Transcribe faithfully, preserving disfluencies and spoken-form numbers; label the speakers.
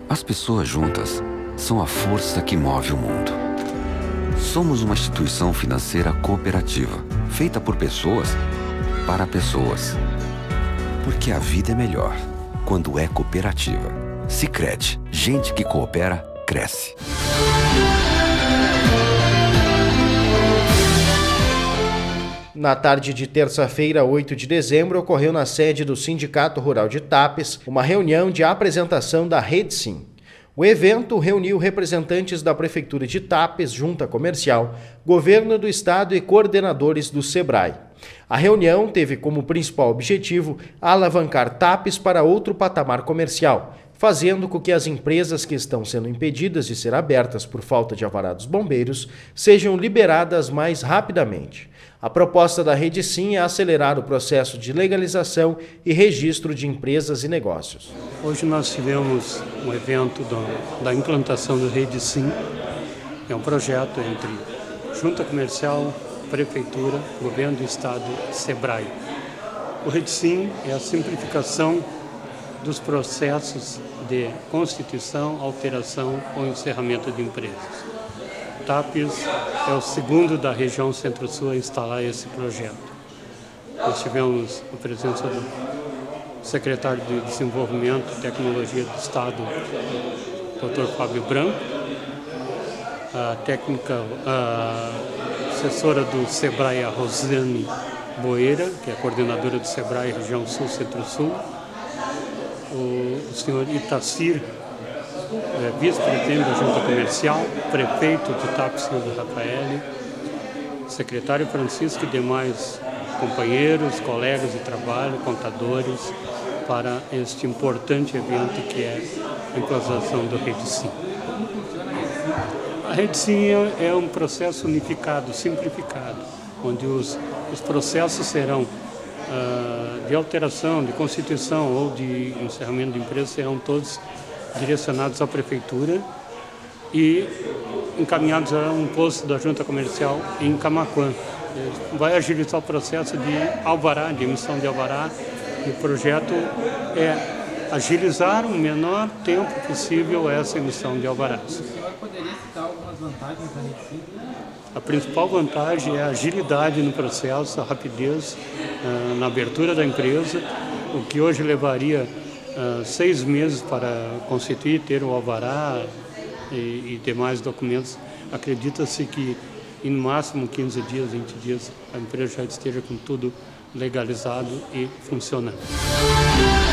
Speaker 1: As pessoas juntas são a força que move o mundo. Somos uma instituição financeira cooperativa, feita por pessoas para pessoas. Porque a vida é melhor quando é cooperativa. Sicredi, gente que coopera, cresce.
Speaker 2: Na tarde de terça-feira, oito de dezembro, ocorreu na sede do Sindicato Rural de Tapes uma reunião de apresentação da RedeSim. O evento reuniu representantes da Prefeitura de Tapes, Junta Comercial, Governo do Estado e coordenadores do SEBRAE. A reunião teve como principal objetivo alavancar Tapes para outro patamar comercial, fazendo com que as empresas que estão sendo impedidas de ser abertas por falta de alvará dos bombeiros sejam liberadas mais rapidamente. A proposta da RedeSim é acelerar o processo de legalização e registro de empresas e negócios.
Speaker 3: Hoje nós tivemos um evento do, da implantação do RedeSim. É um projeto entre Junta Comercial, Prefeitura, Governo do Estado e SEBRAE. O RedeSim é a simplificação dos processos de constituição, alteração ou encerramento de empresas. Tapes é o segundo da região Centro-Sul a instalar esse projeto. Nós tivemos a presença do secretário de Desenvolvimento e Tecnologia do Estado, doutor Fábio Branco, a técnica, a assessora do SEBRAE, a Rosane Boeira, que é a coordenadora do SEBRAE região Sul Centro-Sul, o senhor Itacir, é, vice-presidente da Junta Comercial, prefeito de Tapes, Silvio Rafael, secretário Francisco e demais companheiros, colegas de trabalho, contadores, para este importante evento que é a implantação do RedeSim. A RedeSim é um processo unificado, simplificado, onde os, os processos serão uh, de alteração, de constituição ou de encerramento de empresa serão todos direcionados à Prefeitura e encaminhados a um posto da Junta Comercial em Camaquã. Vai agilizar o processo de alvará, de emissão de alvará, e o projeto é agilizar o menor tempo possível essa emissão de alvarás.
Speaker 4: O senhor poderia citar algumas vantagens da RedeSim?
Speaker 3: A principal vantagem é a agilidade no processo, a rapidez uh, na abertura da empresa, o que hoje levaria Uh, seis meses para constituir, ter o alvará e, e demais documentos. Acredita-se que em no máximo quinze dias, vinte dias, a empresa já esteja com tudo legalizado e funcionando.